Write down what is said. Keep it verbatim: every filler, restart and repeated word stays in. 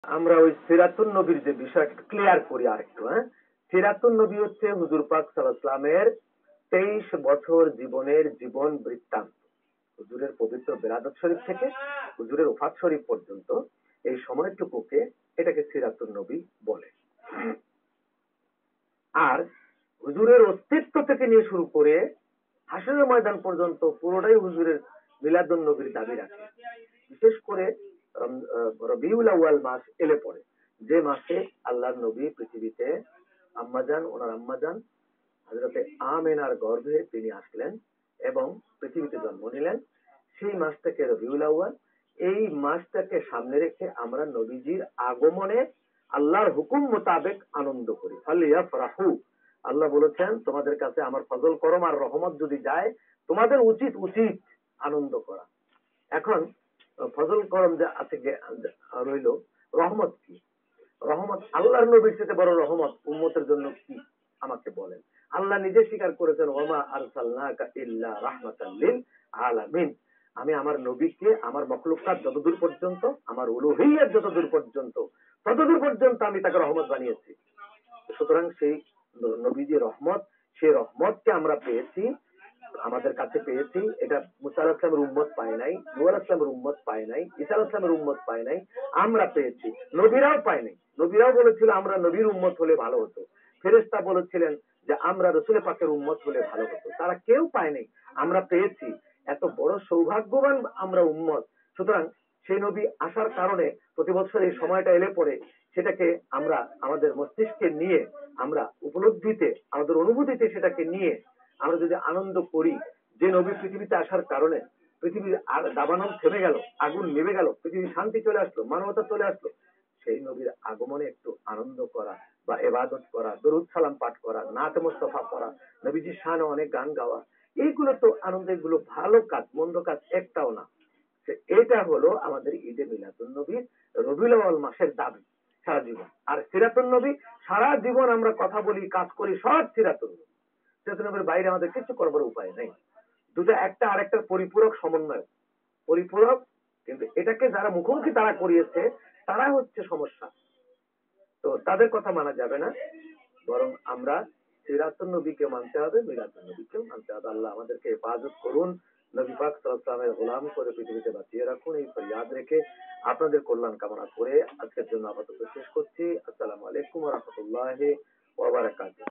আমরা ওই সিরাতুন নবীর যে বিষয়টা ক্লিয়ার করি আরেকটু। হ্যাঁ, সিরাতুন নবী হচ্ছে হুজুর পাক সাল্লাল্লাহু আলাইহি ওয়াসাল্লামের তেইশ বছর জীবনের জীবন বৃত্তান্ত। হুজুরের পবিত্র বেলাদত শরীফ থেকে হুজুরের ওফাত শরীফ পর্যন্ত এই সময়টুকুকে এটাকে সিরাতুন নবী বলে। আর হুজুরের অস্তিত্ব থেকে নিয়ে শুরু করে হাসরের ময়দান পর্যন্ত পুরোটাই হুজুরের মিলাদুন নবীর দাবি রাখে। বিশেষ করে রবিউল আউয়াল মাস এলে পড়ে, যে মাসে আল্লাহর নবী পৃথিবীতে আম্মাজান ওনার আম্মাজান হযরতে আমেনার গর্ভে তিনি আসলেন এবং পৃথিবীতে জন্ম নিলেন, সেই মাসটাকে রবিউল আউয়াল। এই মাসটাকে সামনে রেখে আমরা নবীজির আগমনে আল্লাহর হুকুম মোতাবেক আনন্দ করি। ফালিয়াফরাহু, আল্লাহ বলেছেন তোমাদের কাছে আমার ফজল করম আর রহমত যদি যায় তোমাদের উচিত উচিত আনন্দ করা। এখন ফজল করম যে আছে রইল, রহমত কি? রহমত আল্লাহর নবীর সাথে বড় রহমত উম্মতের জন্য কি আমাকে বলেন। আল্লাহ নিজে স্বীকার করেছেন, ওয়ামা আরসালনাকা ইল্লা রাহমাতাল লিল আলামিন, আমি আমার নবীকে আমার মখলুকাত যতদূর পর্যন্ত, আমার উলুহিয়্যত যতদূর পর্যন্ত, ততদূর পর্যন্ত আমি তাকে রহমত বানিয়েছি। সুতরাং সেই নবীজি রহমত, সেই রহমতকে আমরা পেয়েছি, আমাদের কাছে পেয়েছি। এটা মুসা আলাইহিস সালামের উম্মত পায় নাই, নূহ আলাইহিস সালামের উম্মত পায় নাই, ঈসা আলাইহিস সালামের উম্মত পায় নাই, আমরা পেয়েছি। নবীরাও পায় নাই। নবীরাও বলেছিল আমরা নবীর উম্মত হলে ভালো হতো, ফেরেশতা বলেছিলেন যে আমরা রাসূল পাকের উম্মত হলে ভালো হতো, তারা কেউ পায় নাই, আমরা পেয়েছি। এত বড় সৌভাগ্যবান আমরা উম্মত। সুতরাং সেই নবী আসার কারণে প্রতি বছর এই সময়টা এলে পরে সেটাকে আমরা আমাদের মস্তিষ্কে নিয়ে, আমরা উপলব্ধিতে, আমাদের অনুভূতিতে সেটাকে নিয়ে আমরা যদি আনন্দ করি যে নবী পৃথিবীতে আসার কারণে পৃথিবীর দাবানল থেমে গেল, আগুন নেমে গেল, পৃথিবীর শান্তি চলে আসলো, মানবতা চলে আসলো, সেই নবীর আগমনে একটু আনন্দ করা বা ইবাদত করা, দরুদ সালাম পাঠ করা, নাত মুস্তাফা পড়া, নবীজির শানে অনেক গান গাওয়া, এইগুলো তো আনন্দ, এগুলো ভালো কাজ, মন্দ কাজ একটাও না। এটা হলো আমাদের ঈদে মিলাদুন নবী রবিউল আউয়াল মাসের দাবি সারা জীবন। আর সিরাতুন নবী সারা জীবন আমরা কথা বলি, কাজ করি, সব সিরাতুন নবী। সিরাতুন নবীর বাইরে আমাদের কিছু করবার উপায় নেই। দুটো একটা আরেকটার পরিপূরক সমন্বয়, পরিপূরক, কিন্তু এটাকে যারা মুখোমুখি তারা করিয়েছে তারা হচ্ছে সমস্যা। তো তাদের কথা মানা যাবে না, বরং আমরা সিরাতুন নবীকে মানতে হবে, মিলাদুন নবীকেও মানতে হবে। আল্লাহ আমাদেরকে হেফাজত করুন, নবী পাক সাল্লাল্লাহু আলাইহি ওয়াসাল্লামের গোলাম করে পৃথিবীতে বাঁচিয়ে রাখুন, এই ফরিয়াদ রেখে আপনাদের কল্যাণ কামনা করে আজকের জন্য আপাতত শেষ করছি। আসসালামু আলাইকুম ওয়া রাহমাতুল্লাহি ওয়া বারাকাতুহু।